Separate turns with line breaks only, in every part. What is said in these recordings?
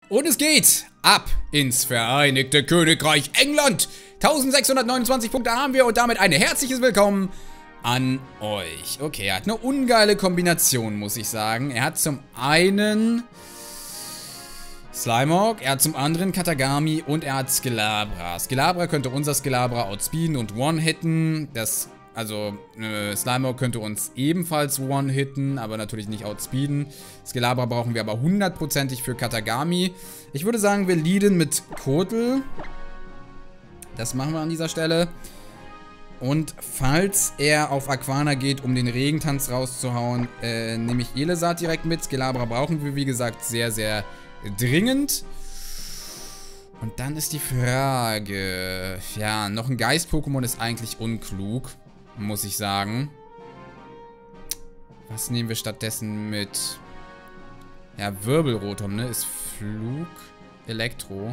Und es geht ab ins Vereinigte Königreich England. 1629 Punkte haben wir und damit ein herzliches Willkommen an euch. Okay, er hat eine ungeile Kombination, muss ich sagen. Er hat zum einen Slimeawk, er hat zum anderen Katagami und er hat Skelabra. Skelabra könnte unser Skelabra outspeeden und one-hitten. Slimeawk könnte uns ebenfalls one-hitten, aber natürlich nicht outspeeden. Skelabra brauchen wir aber hundertprozentig für Katagami. Ich würde sagen, wir leaden mit Kotel. Das machen wir an dieser Stelle. Und falls er auf Aquana geht, um den Regentanz rauszuhauen, nehme ich Elesat direkt mit. Skelabra brauchen wir, wie gesagt, sehr, sehr dringend. Und dann ist die Frage... Ja, noch ein Geist-Pokémon ist eigentlich unklug, muss ich sagen. Was nehmen wir stattdessen mit? Ja, Wirbelrotom, ne? Ist Flug, Elektro.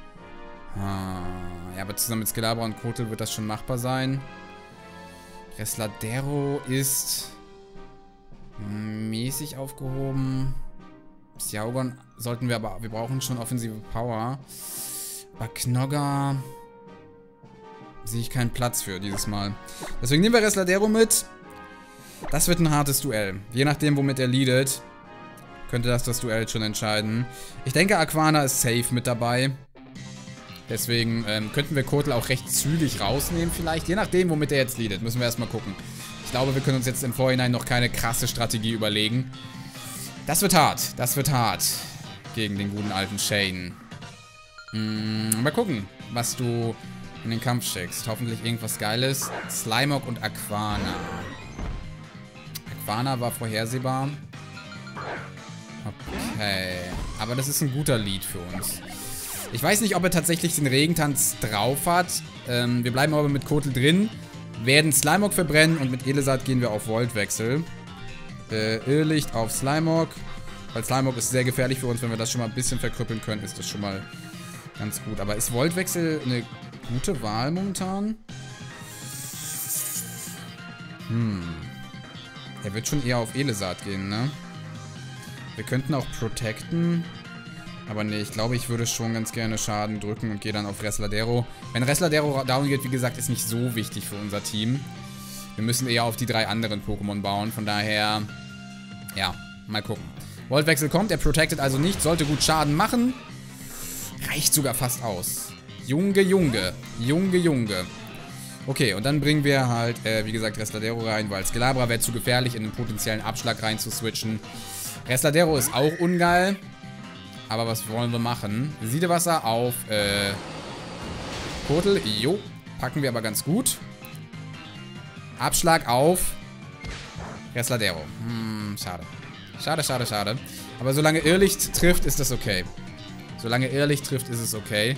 Ja, aber zusammen mit Skelabra und Kotel wird das schon machbar sein. Resladero ist mäßig aufgehoben. Psyaugon sollten wir aber... Wir brauchen schon offensive Power. Bei Knogger sehe ich keinen Platz für dieses Mal. Deswegen nehmen wir Resladero mit. Das wird ein hartes Duell. Je nachdem, womit er leadet, könnte das Duell schon entscheiden. Ich denke, Aquana ist safe mit dabei. Deswegen könnten wir Kotel auch recht zügig rausnehmen vielleicht. Je nachdem, womit er jetzt leadet. Müssen wir erstmal gucken. Ich glaube, wir können uns jetzt im Vorhinein noch keine krasse Strategie überlegen. Das wird hart. Das wird hart. Gegen den guten alten Shane. Mal gucken, was du in den Kampf schickst. Hoffentlich irgendwas Geiles. Slimeawk und Aquana. Aquana war vorhersehbar. Okay. Aber das ist ein guter Lead für uns. Ich weiß nicht, ob er tatsächlich den Regentanz drauf hat. Wir bleiben aber mit Kotel drin. Werden Slimeawk verbrennen und mit Elesat gehen wir auf Voltwechsel. Irrlicht auf Slimeawk. Weil Slimeawk ist sehr gefährlich für uns. Wenn wir das schon mal ein bisschen verkrüppeln können, ist das schon mal ganz gut. Aber ist Voltwechsel eine gute Wahl momentan? Er wird schon eher auf Elesat gehen, ne? Wir könnten auch protecten. Aber nee, ich glaube, ich würde schon ganz gerne Schaden drücken und gehe dann auf Resladero. Wenn Resladero down geht, wie gesagt, ist nicht so wichtig für unser Team. Wir müssen eher auf die 3 anderen Pokémon bauen. Von daher, ja, mal gucken. Voltwechsel kommt, er protected also nicht, sollte gut Schaden machen. Reicht sogar fast aus. Junge, Junge. Junge, Junge. Okay, und dann bringen wir halt, wie gesagt, Resladero rein, weil Skelabra wäre zu gefährlich, in den potenziellen Abschlag rein zu switchen. Resladero ist auch ungeil. Aber was wollen wir machen? Siedewasser auf Kotel. Jo, packen wir aber ganz gut. Abschlag auf Resladero. Schade. Schade, schade, schade. Aber solange Irrlicht trifft, ist das okay. Solange Irrlicht trifft, ist es okay.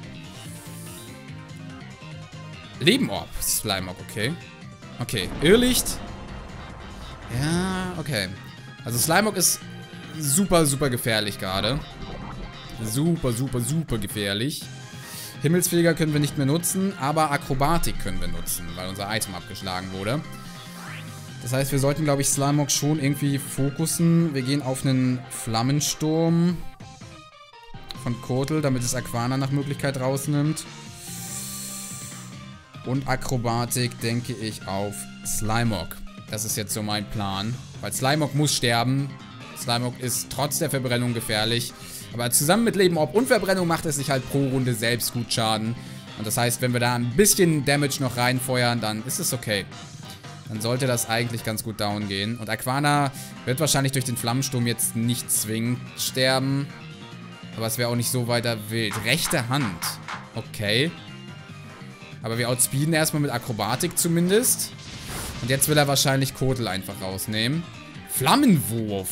Lebenorb. Slimeawk, okay. Okay, Irrlicht. Ja, okay. Also Slimeawk ist super, super gefährlich gerade. Super, super, super gefährlich. Himmelsfeger können wir nicht mehr nutzen, aber Akrobatik können wir nutzen, weil unser Item abgeschlagen wurde. Das heißt, wir sollten, glaube ich, Slimeawk schon irgendwie fokussen. Wir gehen auf einen Flammensturm von Kotel, damit es Aquana nach Möglichkeit rausnimmt. Und Akrobatik denke ich auf Slimeawk. Das ist jetzt so mein Plan. Weil Slimeawk muss sterben. Slimeawk ist trotz der Verbrennung gefährlich. Aber zusammen mit Lebenorb und Verbrennung macht es sich halt pro Runde selbst gut Schaden. Und das heißt, wenn wir da ein bisschen Damage noch reinfeuern, dann ist es okay. Dann sollte das eigentlich ganz gut down gehen. Und Aquana wird wahrscheinlich durch den Flammensturm jetzt nicht zwingend sterben. Aber es wäre auch nicht so weiter wild. Rechte Hand. Okay. Aber wir outspeeden erstmal mit Akrobatik zumindest. Und jetzt will er wahrscheinlich Kotel einfach rausnehmen. Flammenwurf.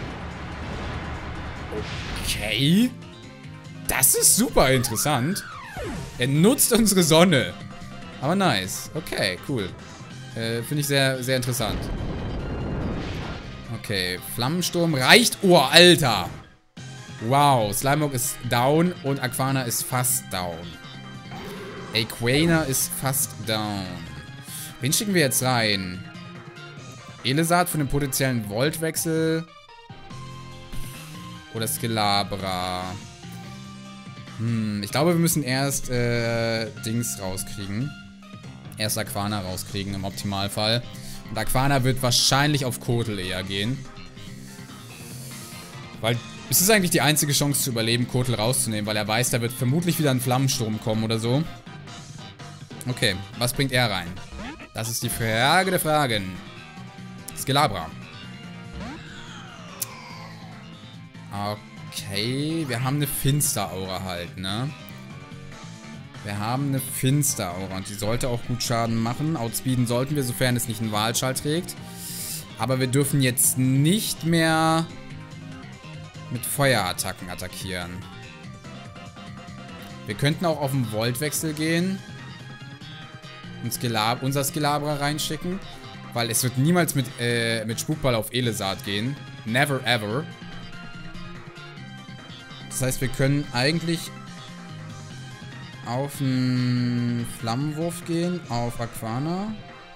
Okay. Das ist super interessant. Er nutzt unsere Sonne. Aber nice. Okay, cool. Finde ich sehr, sehr interessant. Okay, Flammensturm reicht. Oh, Alter. Wow, Slimeawk ist down und Aquana ist fast down. Aquana ist fast down. Wen schicken wir jetzt rein? Elesat für den potenziellen Voltwechsel. Oder Skelabra. Ich glaube, wir müssen erst Dings rauskriegen. Erst Aquana rauskriegen im Optimalfall. Und Aquana wird wahrscheinlich auf Kotel eher gehen. Weil es ist eigentlich die einzige Chance zu überleben, Kotel rauszunehmen, weil er weiß, da wird vermutlich wieder ein Flammensturm kommen oder so. Okay, was bringt er rein? Das ist die Frage der Fragen. Skelabra. Okay, wir haben eine Finsteraura halt, ne? Wir haben eine Finsteraura und die sollte auch gut Schaden machen. Outspeeden sollten wir, sofern es nicht einen Wahlschall trägt. Aber wir dürfen jetzt nicht mehr mit Feuerattacken attackieren. Wir könnten auch auf den Voltwechsel gehen und unser Skelabra reinschicken, weil es wird niemals mit Spukball auf Elesat gehen. Never ever. Das heißt, wir können eigentlich auf einen Flammenwurf gehen, auf Aquana.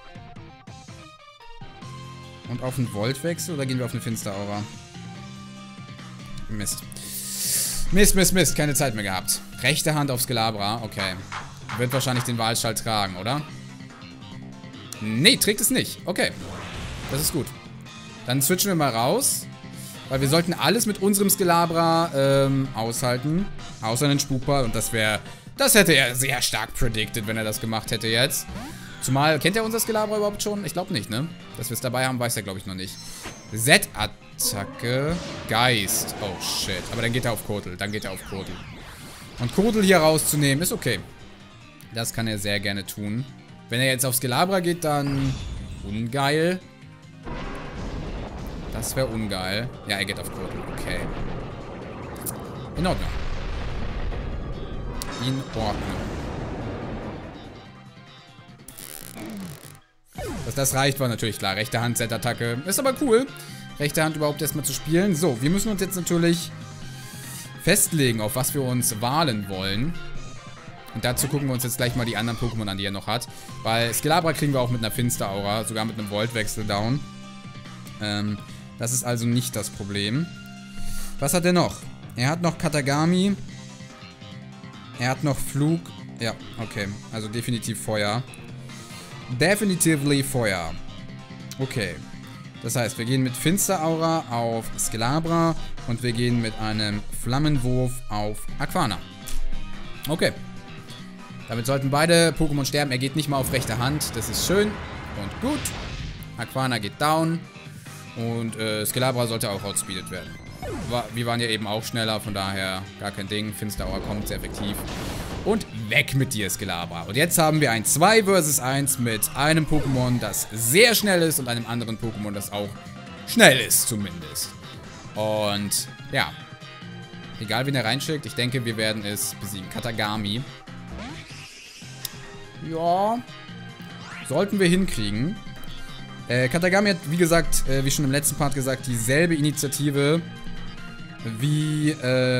Und auf einen Voltwechsel, oder gehen wir auf eine Finsteraura? Mist. Mist. Keine Zeit mehr gehabt. Rechte Hand auf Skelabra. Okay. Wird wahrscheinlich den Wahlschall tragen, oder? Nee, trägt es nicht. Okay. Das ist gut. Dann switchen wir mal raus. Weil wir sollten alles mit unserem Skelabra aushalten. Außer einen Spukball. Und das hätte er sehr stark predicted, wenn er das gemacht hätte jetzt. Zumal, kennt er unser Skelabra überhaupt schon? Ich glaube nicht, ne? Dass wir es dabei haben, weiß er, glaube ich, noch nicht. Z-Attacke. Geist. Oh, shit. Aber dann geht er auf Kotel. Und Kotel hier rauszunehmen, ist okay. Das kann er sehr gerne tun. Wenn er jetzt auf Skelabra geht, dann ungeil. Das wäre ungeil. Ja, er geht auf Kotel. Okay. In Ordnung. Dass das reicht, war natürlich klar. Rechte Hand, Z-Attacke. Ist aber cool. Rechte Hand überhaupt erstmal zu spielen. So, wir müssen uns jetzt natürlich festlegen, auf was wir uns wahlen wollen. Und dazu gucken wir uns jetzt gleich mal die anderen Pokémon an, die er noch hat. Weil Skelabra kriegen wir auch mit einer Finsteraura. Sogar mit einem Voltwechsel down. Das ist also nicht das Problem. Was hat er noch? Er hat noch Katagami. Er hat noch Flug. Ja, okay. Also definitiv Feuer. Definitively Feuer. Okay. Das heißt, wir gehen mit Finsteraura auf Skelabra und wir gehen mit einem Flammenwurf auf Aquana. Okay. Damit sollten beide Pokémon sterben. Er geht nicht mal auf rechte Hand. Das ist schön und gut. Aquana geht down. Und Skelabra sollte auch outspeedet werden. Wir waren ja eben auch schneller, von daher gar kein Ding. Finsteraura kommt sehr effektiv. Und weg mit dir, Skelabra. Und jetzt haben wir ein 2 vs 1 mit einem Pokémon, das sehr schnell ist und einem anderen Pokémon, das auch schnell ist, zumindest. Und ja, egal wen er reinschickt, ich denke, wir werden es besiegen. Katagami. Ja, sollten wir hinkriegen. Katagami hat, wie gesagt, wie schon im letzten Part gesagt, dieselbe Initiative wie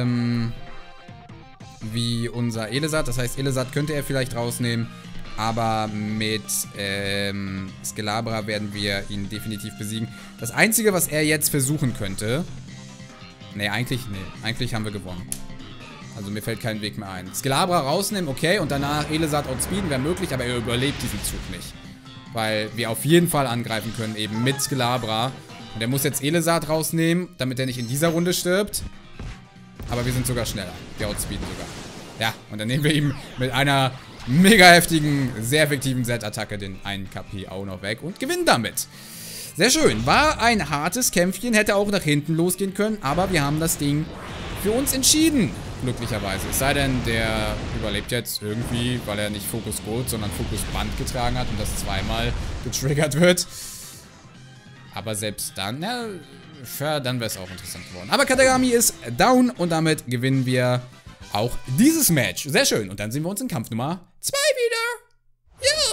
unser Elesat. Das heißt, Elesat könnte er vielleicht rausnehmen, aber mit Skelabra werden wir ihn definitiv besiegen. Das Einzige, was er jetzt versuchen könnte... Nee, eigentlich haben wir gewonnen. Also mir fällt kein Weg mehr ein. Skelabra rausnehmen, okay, und danach Elesat outspeeden wäre möglich, aber er überlebt diesen Zug nicht. Weil wir auf jeden Fall angreifen können, eben mit Skelabra. Und er muss jetzt Elesat rausnehmen, damit er nicht in dieser Runde stirbt. Aber wir sind sogar schneller. Wir outspeeden sogar. Ja, und dann nehmen wir ihm mit einer mega heftigen, sehr effektiven Z-Attacke den einen KP auch noch weg und gewinnen damit. Sehr schön. War ein hartes Kämpfchen, hätte auch nach hinten losgehen können, aber wir haben das Ding für uns entschieden. Glücklicherweise. Es sei denn, der überlebt jetzt irgendwie, weil er nicht Fokus Gold, sondern Fokus Band getragen hat und das zweimal getriggert wird. Aber selbst dann, ja, dann wäre es auch interessant geworden. Aber Katagami ist down und damit gewinnen wir auch dieses Match. Sehr schön. Und dann sehen wir uns in Kampf Nummer 2 wieder. Ja.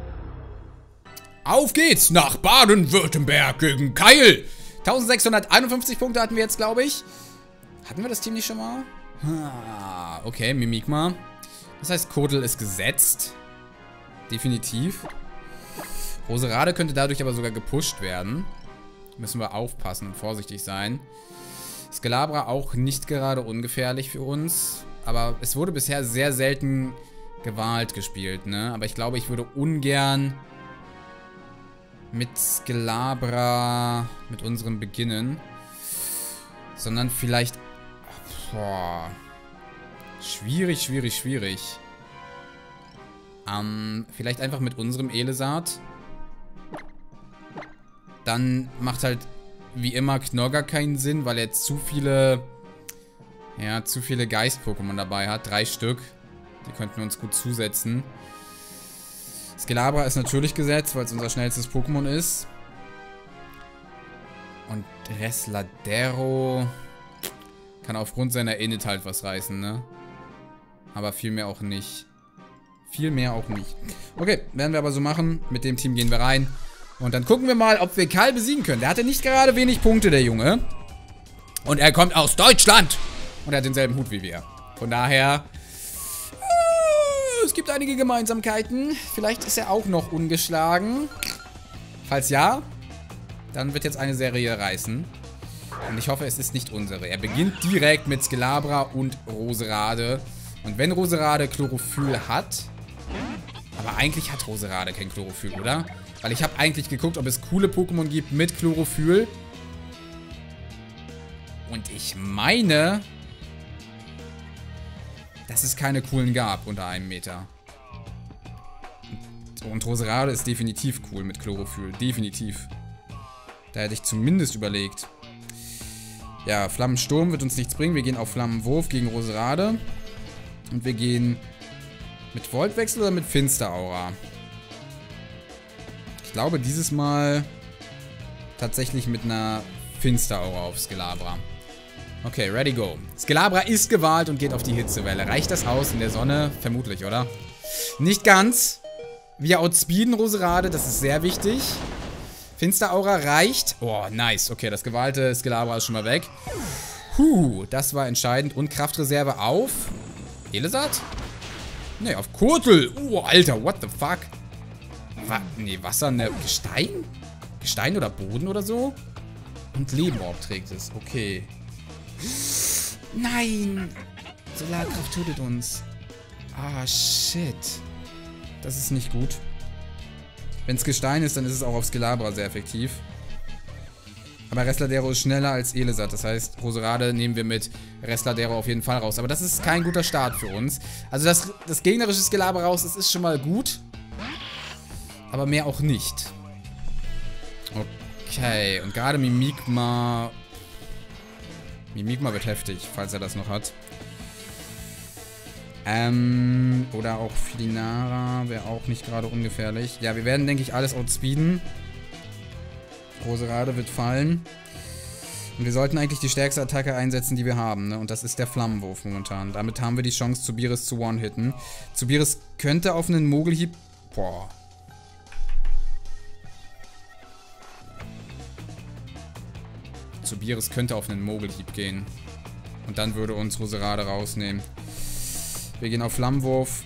Auf geht's nach Baden-Württemberg gegen Keil. 1651 Punkte hatten wir jetzt, glaube ich. Hatten wir das Team nicht schon mal? Okay, Mimikma. Das heißt, Kotel ist gesetzt. Definitiv. Roserade könnte dadurch aber sogar gepusht werden. Müssen wir aufpassen und vorsichtig sein. Skelabra auch nicht gerade ungefährlich für uns. aber es wurde bisher sehr selten gewalt gespielt, ne? Aber ich glaube, ich würde ungern mit Skelabra mit unserem beginnen. Sondern vielleicht... Boah. Schwierig, schwierig, schwierig. Vielleicht einfach mit unserem Elesat. Dann macht halt wie immer Knogger keinen Sinn, weil er zu viele... Ja, zu viele Geist-Pokémon dabei hat. 3 Stück. Die könnten wir uns gut zusetzen. Skelabra ist natürlich gesetzt, weil es unser schnellstes Pokémon ist. Und Resladero kann aufgrund seiner Init halt was reißen, ne? Aber viel mehr auch nicht. Viel mehr auch nicht. Okay, werden wir aber so machen. Mit dem Team gehen wir rein. Und dann gucken wir mal, ob wir Karl besiegen können. Der hatte nicht gerade wenig Punkte, der Junge. Und er kommt aus Deutschland. Und er hat denselben Hut wie wir. Von daher... es gibt einige Gemeinsamkeiten. Vielleicht ist er auch noch ungeschlagen. Falls ja, dann wird jetzt eine Serie reißen. Und ich hoffe, es ist nicht unsere. Er beginnt direkt mit Skelabra und Roserade. Und wenn Roserade Chlorophyll hat... Aber eigentlich hat Roserade kein Chlorophyll, oder? Weil ich habe eigentlich geguckt, ob es coole Pokémon gibt mit Chlorophyll. Und ich meine... dass es keine coolen gab unter 1 Meter. Und Roserade ist definitiv cool mit Chlorophyll. Definitiv. Da hätte ich zumindest überlegt. Ja, Flammensturm wird uns nichts bringen. Wir gehen auf Flammenwurf gegen Roserade. Und wir gehen mit Voltwechsel oder mit Finsteraura? Ich glaube dieses Mal tatsächlich mit einer Finsteraura auf Skelabra. Okay, ready, go. Skelabra ist gewahlt und geht auf die Hitzewelle. Reicht das aus in der Sonne? Vermutlich, oder? Nicht ganz. Wir outspeeden Roserade, das ist sehr wichtig. Finsteraura reicht. Oh, nice. Okay, das gewahlte Skelabra ist schon mal weg. Das war entscheidend. Und Kraftreserve auf... Elesat? Ne, auf Kurtel. Alter, what the fuck? Nee, Wasser, ne, Gestein? Gestein oder Boden oder so? Und Lebenorb trägt es. Okay. Nein! Solarkraft tötet uns. Ah, shit. Das ist nicht gut. Wenn es Gestein ist, dann ist es auch auf Skelabra sehr effektiv. Aber Resladero ist schneller als Elesat. Das heißt, Roserade nehmen wir mit Resladero auf jeden Fall raus. Aber das ist kein guter Start für uns. Also das gegnerische Skelabra raus, das ist schon mal gut. Aber mehr auch nicht. Okay, und gerade Mimikma... Mimikma wird heftig, falls er das noch hat. Oder auch Felinara wäre auch nicht gerade ungefährlich. Ja, wir werden, denke ich, alles outspeeden. Roserade wird fallen. Und wir sollten eigentlich die stärkste Attacke einsetzen, die wir haben, ne? Und das ist der Flammenwurf momentan. Damit haben wir die Chance, Zubiris zu one-hitten. Zubiris könnte auf einen Mogelhieb... Boah. Zubiris könnte auf einen Mogelhieb gehen. Und dann würde uns Roserade rausnehmen. Wir gehen auf Flammenwurf.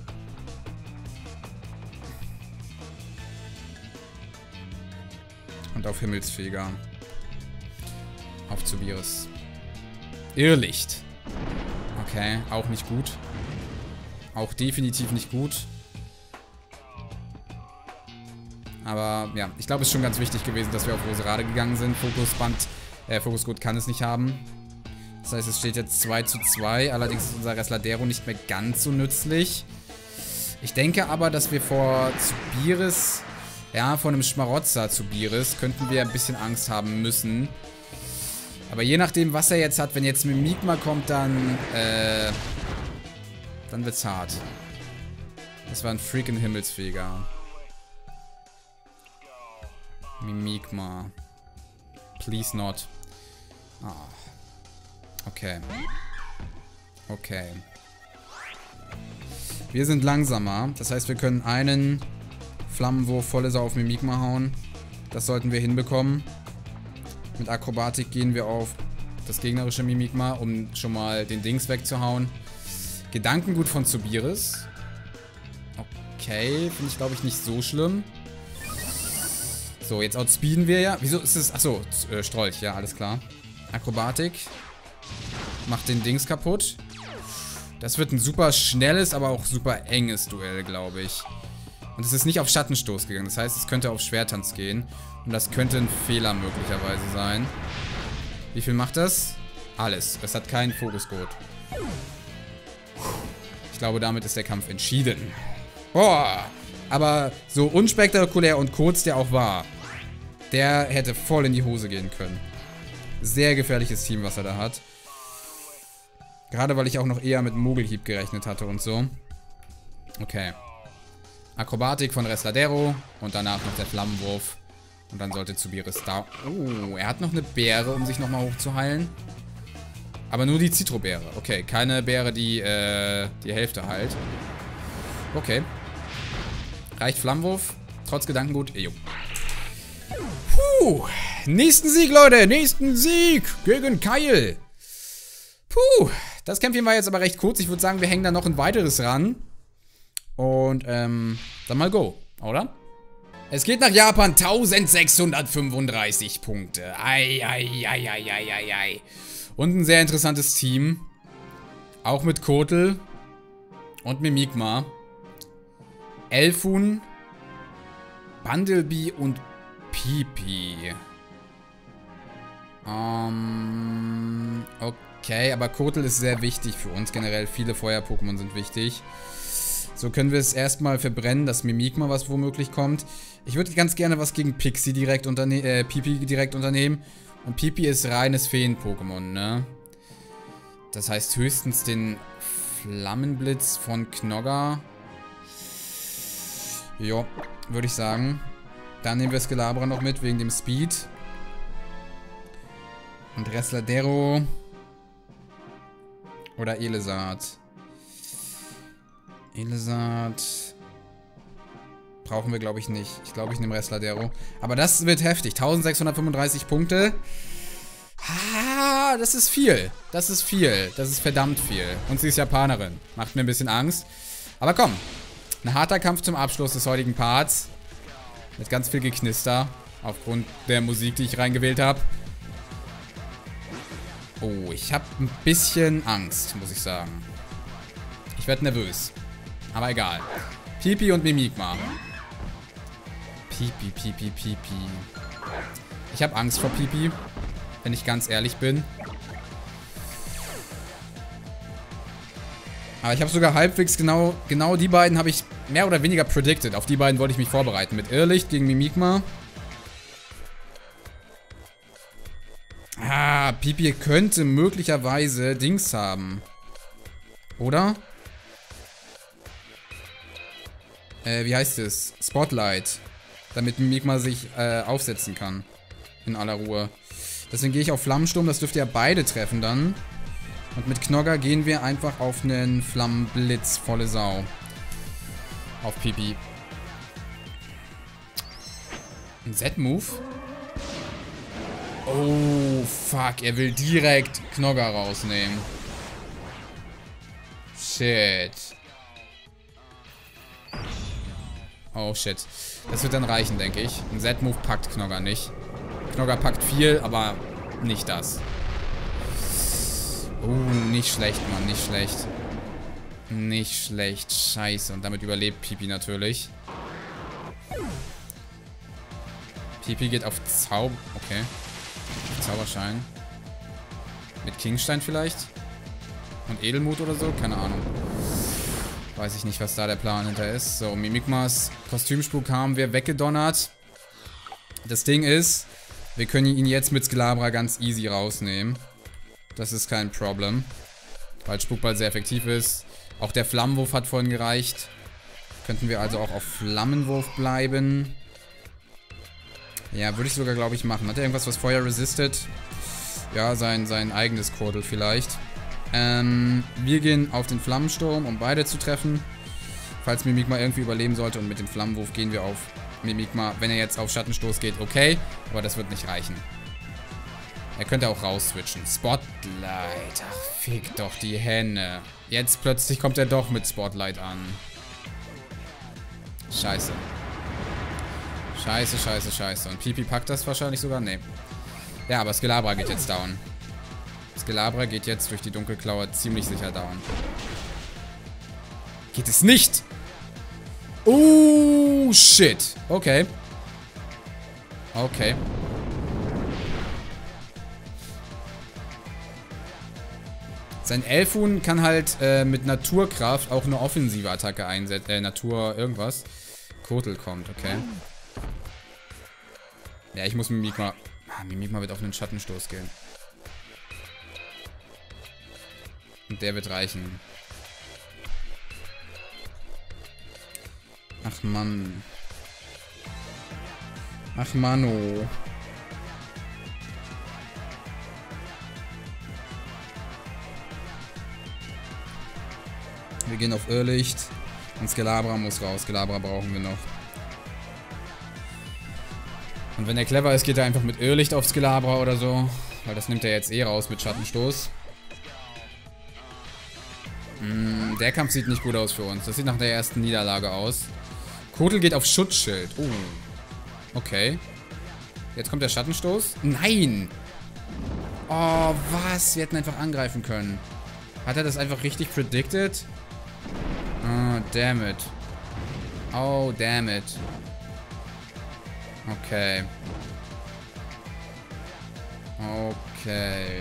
Und auf Himmelsfeger. Auf Zubiris. Irrlicht. Okay, auch nicht gut. Auch definitiv nicht gut. Aber ja, ich glaube, es ist schon ganz wichtig gewesen, dass wir auf Roserade gegangen sind. Fokusgut kann es nicht haben. Das heißt, es steht jetzt 2:2. Allerdings ist unser Resladero nicht mehr ganz so nützlich. Ich denke aber, dass wir vor Zubiris, ja, vor einem Schmarotzer Zubiris, könnten wir ein bisschen Angst haben müssen. Aber je nachdem, was er jetzt hat, wenn jetzt Mimikma kommt, dann wird's hart. Das war ein freaking Himmelsfeger. Mimikma. Please not. Ah. Okay. Okay. Wir sind langsamer. Das heißt, wir können einen Flammenwurf volle Sau auf Mimikma hauen. Das sollten wir hinbekommen. Mit Akrobatik gehen wir auf das gegnerische Mimikma, um schon mal den Dings wegzuhauen. Gedankengut von Zubiris. Okay, finde ich, glaube ich, nicht so schlimm. So, jetzt outspeeden wir ja. Wieso ist es... Achso, Strolch, ja, alles klar. Akrobatik. Macht den Dings kaputt. Das wird ein super schnelles, aber auch super enges Duell, glaube ich. Und es ist nicht auf Schattenstoß gegangen. Das heißt, es könnte auf Schwertanz gehen. Und das könnte ein Fehler möglicherweise sein. Wie viel macht das? Alles. Es hat keinen Fokuscode. Ich glaube, damit ist der Kampf entschieden. Boah. Aber so unspektakulär und kurz der auch war, der hätte voll in die Hose gehen können. Sehr gefährliches Team, was er da hat. Gerade weil ich auch noch eher mit Mogelhieb gerechnet hatte und so. Okay. Akrobatik von Resladero und danach noch der Flammenwurf. Und dann sollte Zubiris da... Oh, er hat noch eine Beere, um sich nochmal hochzuheilen. Aber nur die Zitrobeere. Okay, keine Beere, die die Hälfte heilt. Okay. Reicht Flammenwurf. Trotz Gedankengut. Jo. Puh. Nächsten Sieg, Leute. Nächsten Sieg gegen Kyle. Puh. Das Kämpfchen war jetzt aber recht kurz. Ich würde sagen, wir hängen da noch ein weiteres ran. Und, dann mal go, oder? Es geht nach Japan. 1635 Punkte. Ei. Und ein sehr interessantes Team. Auch mit Kotel. Und Mimikma. Elfun. Bundlebee und Pipi. Okay, aber Kotel ist sehr wichtig für uns. Generell viele Feuer-Pokémon sind wichtig. So können wir es erstmal verbrennen, dass Mimikma was womöglich kommt. Ich würde ganz gerne was gegen Pipi direkt unternehmen. Und Pipi ist reines Feen-Pokémon, ne? Das heißt höchstens den Flammenblitz von Knogger. Jo, würde ich sagen. Dann nehmen wir Skelabra noch mit, wegen dem Speed. Und Resladero. Oder Elesat. Elesat brauchen wir, glaube ich, nicht. Ich glaube, ich nehme Resladero. Aber das wird heftig. 1635 Punkte. Ah, das ist viel. Das ist viel. Das ist verdammt viel. Und sie ist Japanerin. Macht mir ein bisschen Angst. Aber komm. Ein harter Kampf zum Abschluss des heutigen Parts. Mit ganz viel Geknister. Aufgrund der Musik, die ich reingewählt habe. Oh, ich habe ein bisschen Angst, muss ich sagen. Ich werde nervös. Aber egal. Pipi und Mimikma. Pipi. Ich habe Angst vor Pipi. Wenn ich ganz ehrlich bin. Aber ich habe sogar halbwegs genau die beiden habe ich mehr oder weniger predicted. Auf die beiden wollte ich mich vorbereiten. Mit Irrlicht gegen Mimikma. Ah, Pipi könnte möglicherweise Dings haben. Oder? Wie heißt es? Spotlight. Damit Mimikma sich aufsetzen kann. In aller Ruhe. Deswegen gehe ich auf Flammensturm. Das dürfte ja beide treffen dann. Und mit Knogger gehen wir einfach auf einen Flammenblitz. Volle Sau. Auf Pipi. Ein Z-Move? Oh, fuck. Er will direkt Knogger rausnehmen. Shit. Oh, shit. Das wird dann reichen, denke ich. Ein Z-Move packt Knogger nicht. Knogger packt viel, aber nicht das. Oh, nicht schlecht, Mann. Nicht schlecht. Nicht schlecht. Scheiße. Und damit überlebt Pipi natürlich. Pipi geht auf Zauber... Okay. Zauberschein. Mit Kingstein vielleicht? Und Edelmut oder so? Keine Ahnung. Weiß ich nicht, was da der Plan hinter ist. So, Mimikmas Kostümspuk haben wir weggedonnert. Das Ding ist, wir können ihn jetzt mit Skelabra ganz easy rausnehmen. Das ist kein Problem. Weil Spukball sehr effektiv ist. Auch der Flammenwurf hat vorhin gereicht. Könnten wir also auch auf Flammenwurf bleiben. Ja, würde ich sogar, glaube ich, machen. Hat er irgendwas, was Feuer resistet? Ja, sein eigenes Kordel vielleicht. Wir gehen auf den Flammensturm, um beide zu treffen. Falls Mimikma irgendwie überleben sollte. Und mit dem Flammenwurf gehen wir auf Mimikma. Wenn er jetzt auf Schattenstoß geht, okay. Aber das wird nicht reichen. Er könnte auch raus-switchen. Spotlight. Ach, fick doch die Hände. Jetzt plötzlich kommt er doch mit Spotlight an. Scheiße. Scheiße. Und Pipi packt das wahrscheinlich sogar? Nee. Ja, aber Skelabra geht jetzt down. Skelabra geht jetzt durch die Dunkelklaue ziemlich sicher down. Geht es nicht. Oh, shit. Okay. Okay. Sein Elfhuhn kann halt mit Naturkraft auch eine offensive Attacke einsetzen. Natur irgendwas. Kotel kommt, okay. Ja, ich muss Mimikma... Mimikma wird auf einen Schattenstoß gehen. Und der wird reichen. Ach Mann. Ach Mano. Wir gehen auf Irrlicht. Und Skelabra muss raus. Skelabra brauchen wir noch. Und wenn er clever ist, geht er einfach mit Irrlicht auf Skelabra oder so. Weil das nimmt er jetzt eh raus mit Schattenstoß. Der Kampf sieht nicht gut aus für uns. Das sieht nach der ersten Niederlage aus. Kotel geht auf Schutzschild. Oh. Okay. Jetzt kommt der Schattenstoß. Nein! Oh, was? Wir hätten einfach angreifen können. Hat er das einfach richtig predicted? Oh, damn it. Oh, damn it. Okay. Okay.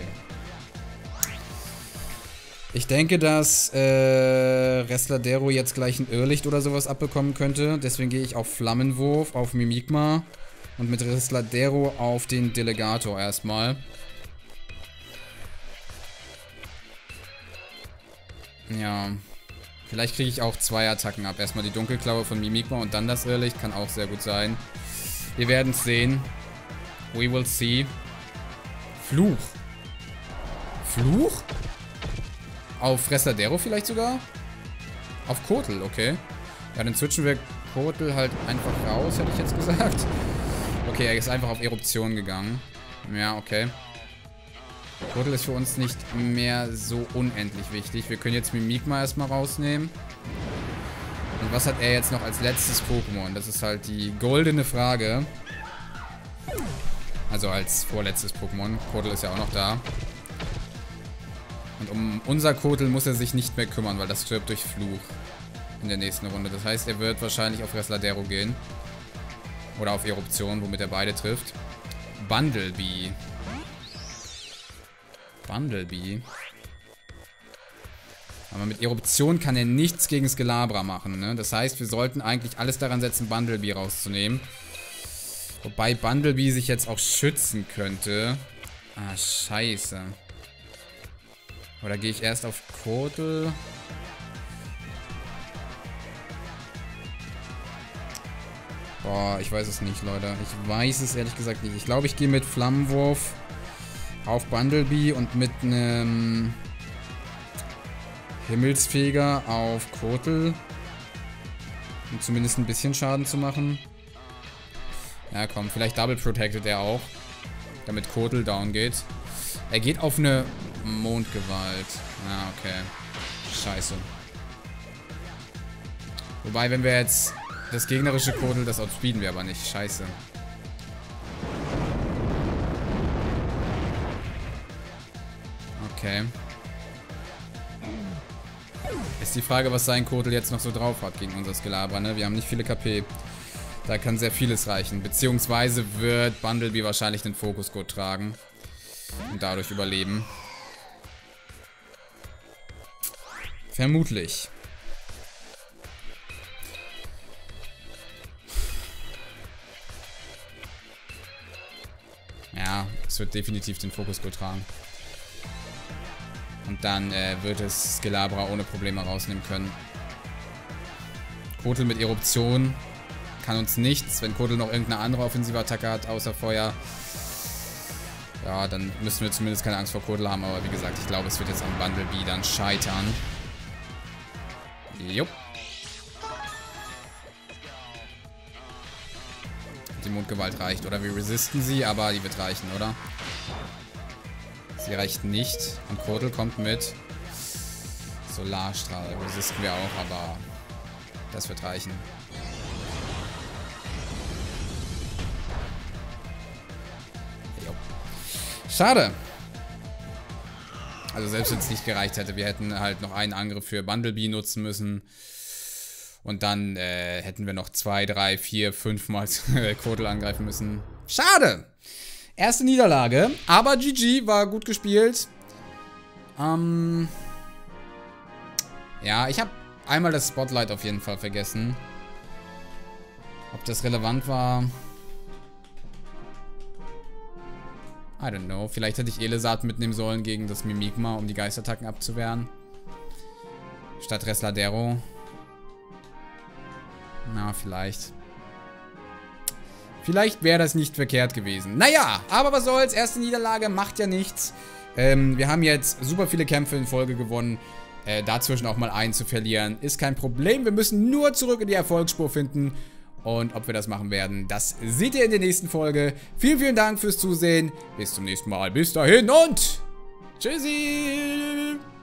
Ich denke, dass Resladero jetzt gleich ein Irrlicht oder sowas abbekommen könnte. Deswegen gehe ich auf Flammenwurf, auf Mimikma. Und mit Resladero auf den Delegator erstmal. Ja. Vielleicht kriege ich auch 2 Attacken ab. Erstmal die Dunkelklaue von Mimikma und dann das Irrlicht. Kann auch sehr gut sein. Wir werden es sehen. We will see. Fluch. Fluch? Auf Resladero vielleicht sogar? Auf Kotel, okay. Ja, dann switchen wir Kotel halt einfach raus, hätte ich jetzt gesagt. Okay, er ist einfach auf Eruption gegangen. Ja, okay. Kotel ist für uns nicht mehr so unendlich wichtig. Wir können jetzt Mimikma erstmal rausnehmen. Und was hat er jetzt noch als letztes Pokémon? Das ist halt die goldene Frage. Also als vorletztes Pokémon. Kotel ist ja auch noch da. Und um unser Kotel muss er sich nicht mehr kümmern, weil das stirbt durch Fluch in der nächsten Runde. Das heißt, er wird wahrscheinlich auf Resladero gehen. Oder auf Eruption, womit er beide trifft. Bundlebee. Bundlebee. Aber mit Eruption kann er nichts gegen Skelabra machen, ne? Das heißt, wir sollten eigentlich alles daran setzen, Bundlebee rauszunehmen. Wobei Bundlebee sich jetzt auch schützen könnte. Ah, scheiße. Oder gehe ich erst auf Kotel? Boah, ich weiß es nicht, Leute. Ich weiß es ehrlich gesagt nicht. Ich glaube, ich gehe mit Flammenwurf auf Bundlebee und mit einem Himmelsfeger auf Kotel. Um zumindest ein bisschen Schaden zu machen. Ja, komm, vielleicht Double Protected er auch. Damit Kotel down geht. Er geht auf eine Mondgewalt. Ah, okay. Scheiße. Wobei, wenn wir jetzt das gegnerische Kotel, das outspeeden wir aber nicht. Scheiße. Okay. Ist die Frage, was sein Kotel jetzt noch so drauf hat gegen unser Skelabra, ne? Wir haben nicht viele KP. Da kann sehr vieles reichen. Beziehungsweise wird Bundlebee wahrscheinlich den Fokusgurt tragen. Und dadurch überleben. Vermutlich. Ja, es wird definitiv den Fokusgurt tragen. Und dann wird es Skelabra ohne Probleme rausnehmen können. Kotel mit Eruption kann uns nichts. Wenn Kotel noch irgendeine andere offensive Attacke hat, außer Feuer, ja, dann müssen wir zumindest keine Angst vor Kotel haben. Aber wie gesagt, ich glaube, es wird jetzt am Bundlebee dann scheitern. Jupp. Die Mondgewalt reicht. Oder wir resisten sie, aber die wird reichen, oder? Sie reicht nicht. Und Kotel kommt mit Solarstrahl. Resisten wir auch, aber das wird reichen. Jo. Schade. Also selbst wenn es nicht gereicht hätte, wir hätten halt noch einen Angriff für Bundlebee nutzen müssen. Und dann hätten wir noch 2, 3, 4, 5 Mal Kotal angreifen müssen. Schade! Erste Niederlage, aber GG, war gut gespielt. Ja, ich habe einmal das Spotlight auf jeden Fall vergessen. Ob das relevant war? I don't know. Vielleicht hätte ich Elesat mitnehmen sollen gegen das Mimikma, um die Geistattacken abzuwehren. Statt Resladero. Na, vielleicht. Vielleicht wäre das nicht verkehrt gewesen. Naja, aber was soll's. Erste Niederlage macht ja nichts. Wir haben jetzt super viele Kämpfe in Folge gewonnen. Dazwischen auch mal einen zu verlieren, ist kein Problem. Wir müssen nur zurück in die Erfolgsspur finden. Und ob wir das machen werden, das seht ihr in der nächsten Folge. Vielen, vielen Dank fürs Zusehen. Bis zum nächsten Mal. Bis dahin und tschüssi.